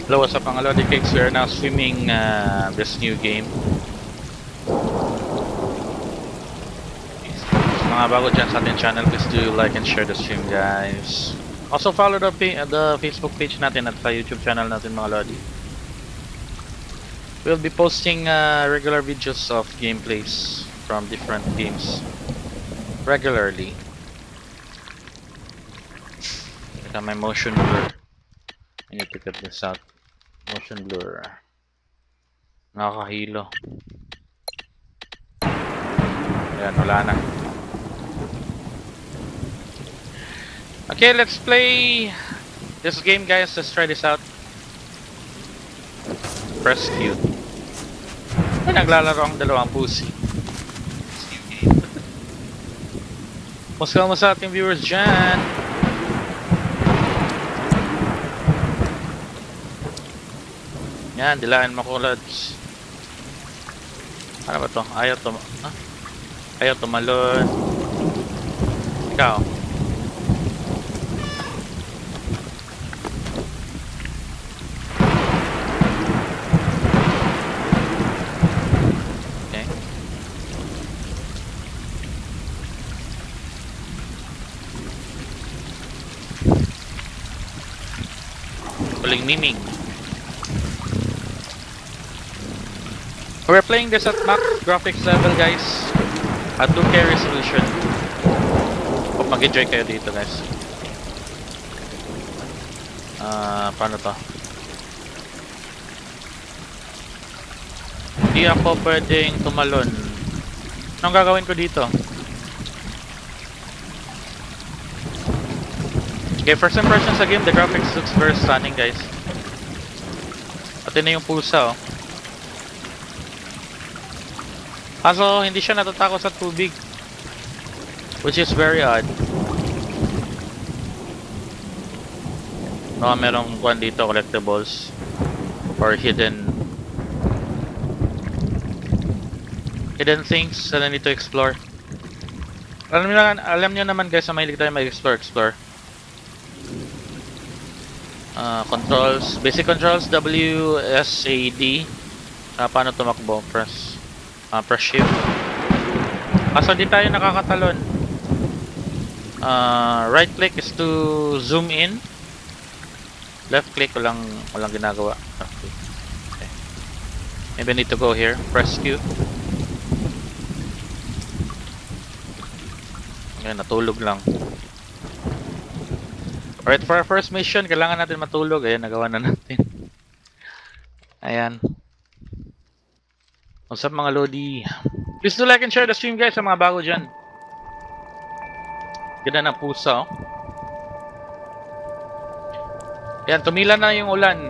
Hello, what's up mga Lodi Cakes? We are now streaming this new game. So, mga bago dyan sa ating channel, please do like and share the stream, guys. Also follow the Facebook page natin at sa YouTube channel natin mga Lodi. We'll be posting regular videos of gameplays from different games regularly. Ito may motion blur. I need to cut this out. Motion blur. Nakakahilo. Ayan, wala na. Okay, let's play this game, guys. Let's try this out. Press Q. Ay, naglalaro ang dalawang pussy. Musta mo sa ating viewers dyan? Yan, dilaan mo ko, lads. Ano ba to? Ayaw to... Huh? Ayaw tumalon. Ikaw. Okay. Huling miming. We're playing this at max graphics level, guys, at 2K resolution. Hope mag-enjoy kayo dito, guys. Paano to? Hindi ako pwedeng tumalon. Anong gagawin ko dito? Okay, first impression sa game, the graphics looks very stunning, guys. Pati na yung pulsa, oh. Kaso hindi siya natatakot sa tubig, which is very odd. No, merong kwan dito, collectibles or hidden things that I need to explore. Alam niyo naman, guys, na mahilig tayo mag-explore. Controls, basic controls, W, S, A, D. Paano tumakbo? Press shift. Kaso di tayo nakakatalon. Right click is to zoom in. Left click, walang ginagawa. Okay. Maybe I need to go here. Press Q. Okay, natulog lang. Alright, for our first mission, kailangan natin matulog. Ayan, nagawa na natin. Ayan. What's up mga Lodi? Please do like and share the stream, guys, sa mga bago dyan. Ganda ng pusa, oh. Yan, tumila na yung ulan.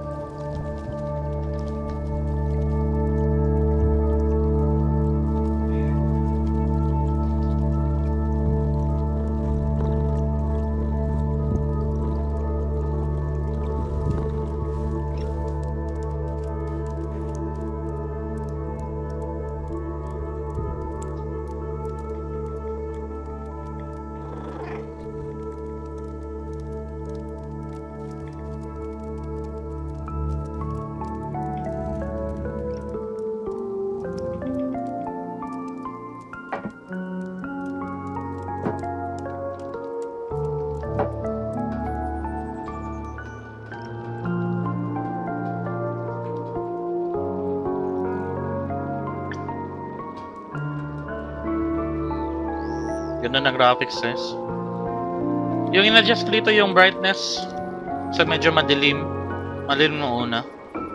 Ganda ng graphics, guys. Yung in-adjust dito yung brightness sa medyo madilim. Madilim mo una.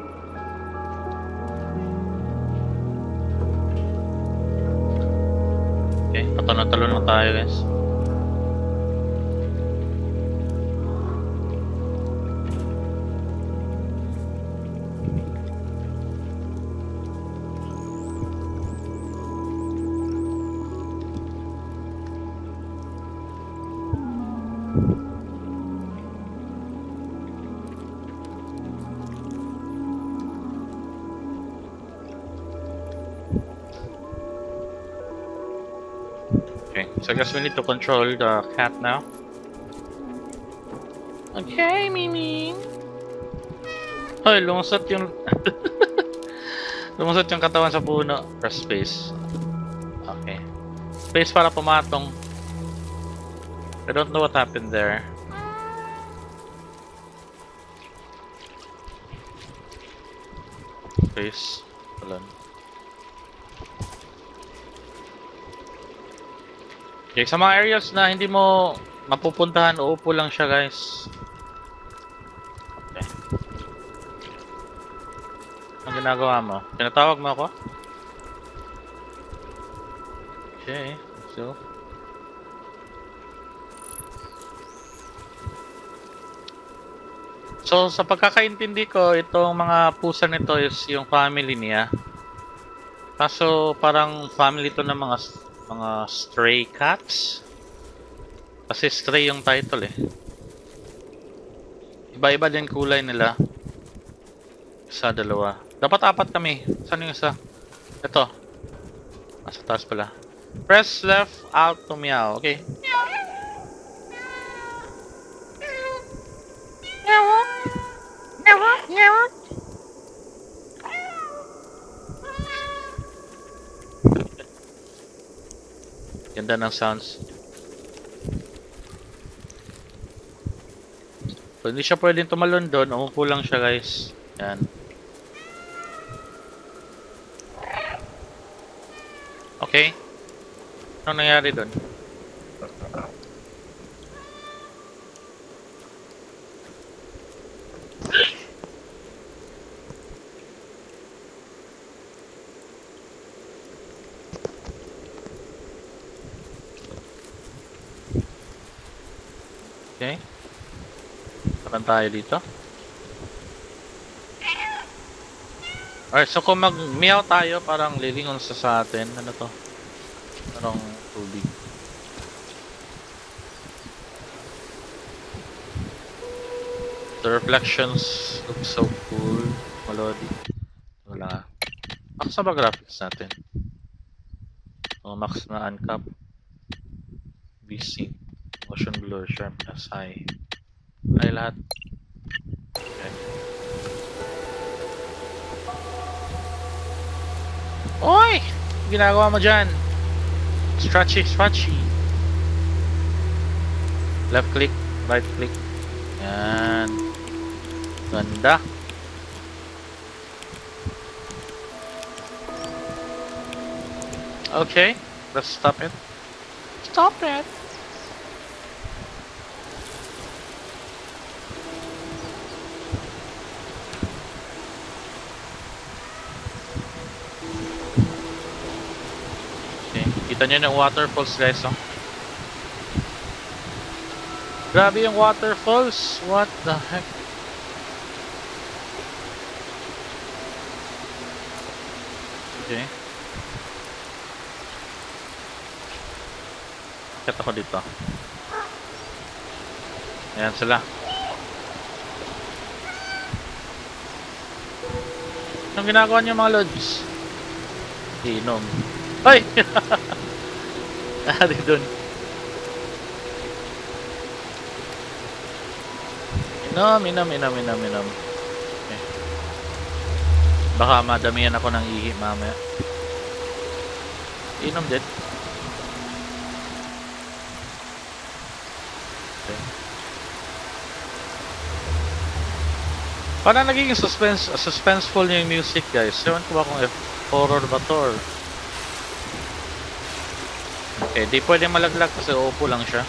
Okay, patalon-talon lang tayo, guys. Okay, so I guess we need to control the cat now. Okay, Mimi. Hoy, lumusot yung... lumusot yung katawan sa puno. Press space. Okay. Space para pumatong. I don't know what happened there. Space. Wala. Okay, sa mga areas na hindi mo mapupuntahan, uupo lang siya, guys. Okay. Anong ginagawa mo? Tinatawag mo ako? Okay, So, sa pagkakaintindi ko, itong mga pusa nito is yung family niya. Kaso, parang family to ng mga stray cats. Kasi stray yung title eh. Iba-iba din kulay nila. Isa, dalawa. Dapat apat kami. Saan yung isa? Ito. Nasa taas pala. Press left out to meow. Okay. Ganda ng sounds. So, hindi siya pwedeng tumalon doon. Umupo lang siya, guys. Yan. Okay. Anong nangyari doon? Okay. Saan tayo dito? Alright, so kung mag-meow tayo, parang lilingon sa atin. Ano to? Parang tubig. The reflections look so cool. Melodic. Wala. Max na ba graphics natin? Oh, max na uncap. VC. Motion blur, sharpness high. High lahat. Okay. Oy! Ginagawa mo dyan? Stretchy, stretchy. Left click, right click. Yan. Ganda. Okay, let's stop it. Stop it! Kita nyo yung waterfalls, guys, oh. Grabe yung waterfalls. What the heck? Okay. Kata ko dito. Ayan sila. Anong ginagawa niyo, mga lods? Inom. Ay! Di dun. Inom. Okay. Baka madamihan ako ng ihi mamaya. Inom din. Okay. Parang naging suspenseful yung music, guys. Ewan ko ba kung horror ba to or... Okay, di pwede malaglag kasi uupo lang siya.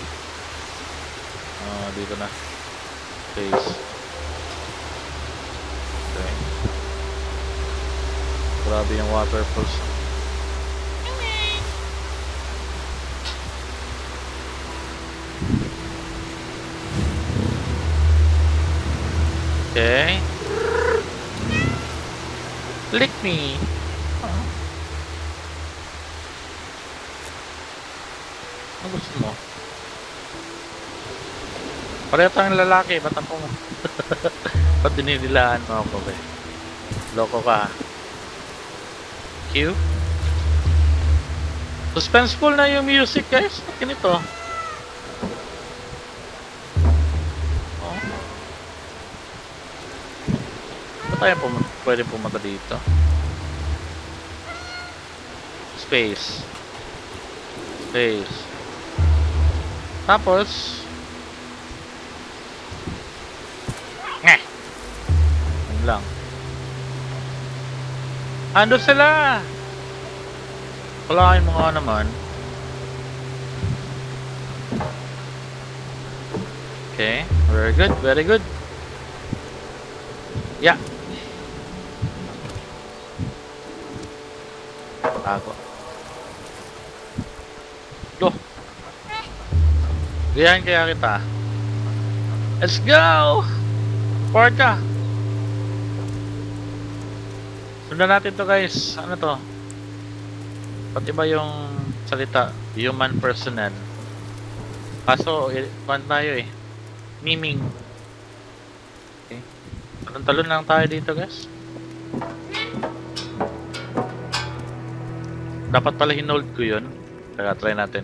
Dito na. Face. Okay. Grabe yung waterfalls. Okay. Lick me. Ano gusto mo? Pareho tayong lalaki, ba't ako mo? Ba't dinidilaan mo ako, be? Loko ka. Q? Suspenseful na yung music, guys. Ba't ganito? Oh. tayo pwede pumunta dito? Space. Space. Tapos yun lang. Ando sila! Kalahin mo nga naman. Okay, very good, very good. Yeah. Ako. Loh. Gayahin kaya kita. Let's go! Forward ka! Sundan natin to guys. Ano to? Pati ba yung salita? Human personnel. Kaso, kuhan tayo eh. Miming. Okay. Talon-talon lang tayo dito guys. Dapat pala hinold ko yun. Teka, try natin.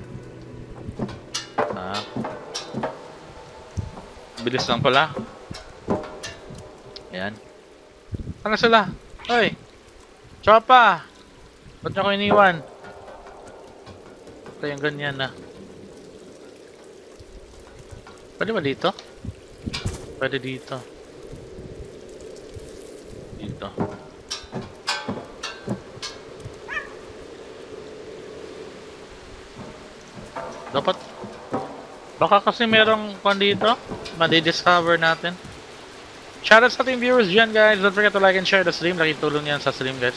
Bilis lang pala. Ayan. Ano sila? Hoy! Chopa! Ba't niyo ko iniwan? Ito yung ganyan na. Pwede ba dito? Pwede dito. Dito. Dapat baka kasi merong kung dito madi-discover natin. Shoutout sa ating viewers dyan guys. Don't forget to like and share the stream. Laking tulong yan sa stream guys.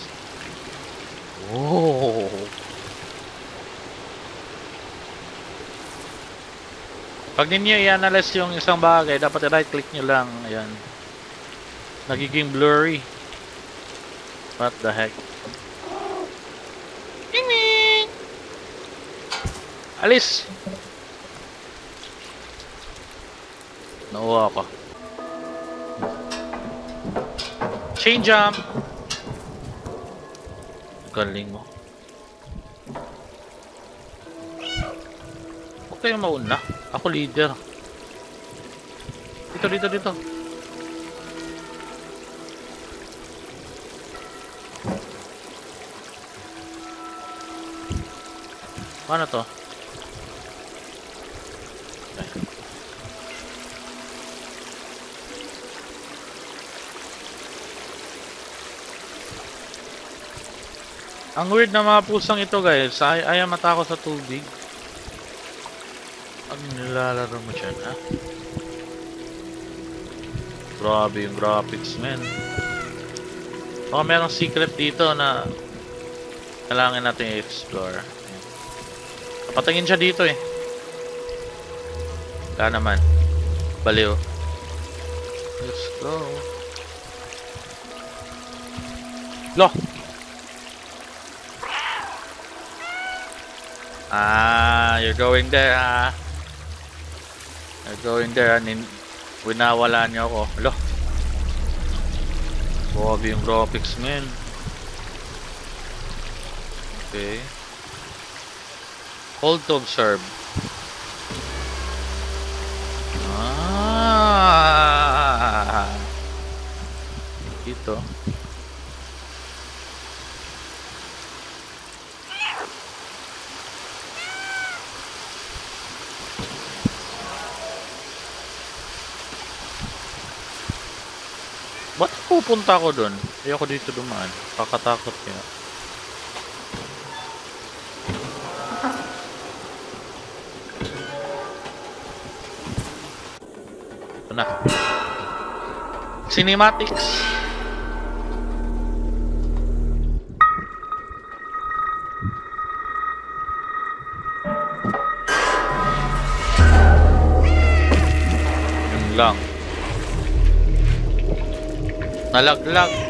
Oh. Pag ninyo i-analyze yung isang bagay, dapat i-right click nyo lang. Ayan. Nagiging blurry. What the heck? Ding ding! Alis! Nauwa ako. Chain jump! Galing mo. Huwag kayong mauna. Ako leader. Dito, dito, dito. Ano to? Okay. Ang weird na mga pusang ito guys. Ayaw matakot sa tubig. Ano nilalaro mo dyan ha? Grabe yung graphics man. Baka merong secret dito na kailangan natin i-explore. Patingin siya dito eh. Wala naman. Baliw. Let's go. Loh! Ah, you're going there ah. You're going there and winawala niyo ako. Hello. Grabe yung graphics man. Okay. Hold to observe. Ah. Dito. Ba't pupunta ako dun? Ayoko dito dumaan. Kakatakot kaya. Ito na. Cinematics. Yun lang. Nalaglag.